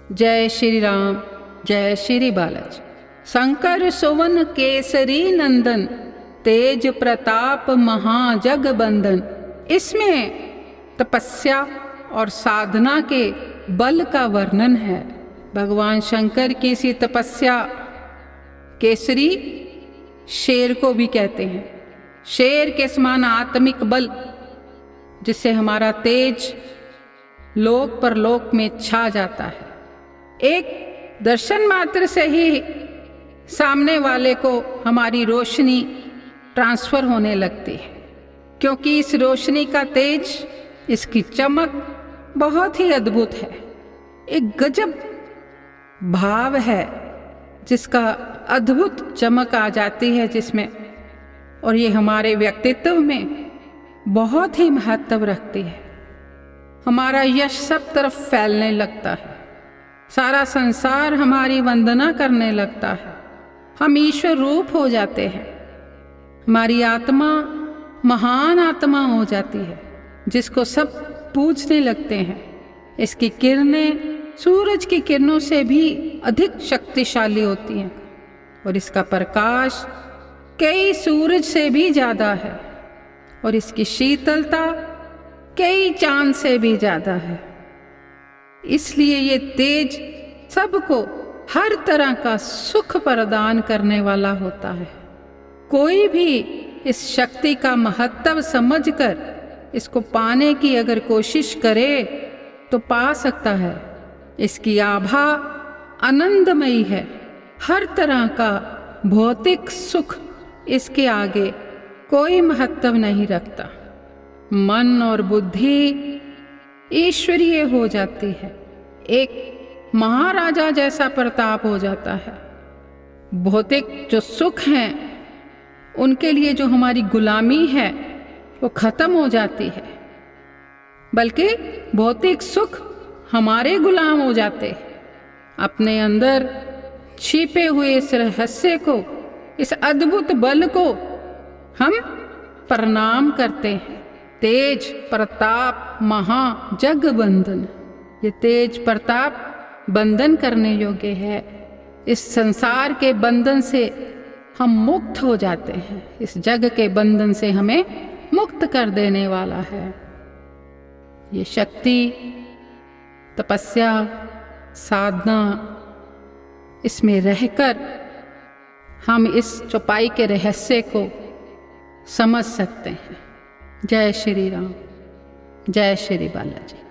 जय श्री राम, जय श्री बालाजी। शंकर सुवन केसरी नंदन, तेज प्रताप महाजग बंदन। इसमें तपस्या और साधना के बल का वर्णन है। भगवान शंकर की सी तपस्या, केसरी शेर को भी कहते हैं, शेर के समान आत्मिक बल जिससे हमारा तेज लोक परलोक में छा जाता है। एक दर्शन मात्र से ही सामने वाले को हमारी रोशनी ट्रांसफर होने लगती है, क्योंकि इस रोशनी का तेज, इसकी चमक बहुत ही अद्भुत है। एक गजब भाव है जिसका अद्भुत चमक आ जाती है जिसमें, और ये हमारे व्यक्तित्व में बहुत ही महत्व रखती है। हमारा यश सब तरफ फैलने लगता है, सारा संसार हमारी वंदना करने लगता है, हम ईश्वर रूप हो जाते हैं, हमारी आत्मा महान आत्मा हो जाती है जिसको सब पूजने लगते हैं। इसकी किरणें सूरज की किरणों से भी अधिक शक्तिशाली होती हैं और इसका प्रकाश कई सूरज से भी ज़्यादा है और इसकी शीतलता कई चांद से भी ज़्यादा है। इसलिए ये तेज सबको हर तरह का सुख प्रदान करने वाला होता है। कोई भी इस शक्ति का महत्व समझकर इसको पाने की अगर कोशिश करे तो पा सकता है। इसकी आभा आनंदमयी है, हर तरह का भौतिक सुख इसके आगे कोई महत्व नहीं रखता। मन और बुद्धि ईश्वरीय हो जाती है, एक महाराजा जैसा प्रताप हो जाता है। भौतिक जो सुख हैं उनके लिए जो हमारी गुलामी है वो खत्म हो जाती है, बल्कि भौतिक सुख हमारे गुलाम हो जाते हैं। अपने अंदर छिपे हुए इस रहस्य को, इस अद्भुत बल को हम प्रणाम करते हैं। तेज प्रताप महा जग बंधन, ये तेज प्रताप बंधन करने योग्य है। इस संसार के बंधन से हम मुक्त हो जाते हैं, इस जग के बंधन से हमें मुक्त कर देने वाला है। ये शक्ति, तपस्या, साधना, इसमें रहकर हम इस चौपाई के रहस्य को समझ सकते हैं। जय श्री राम, जय श्री बालाजी।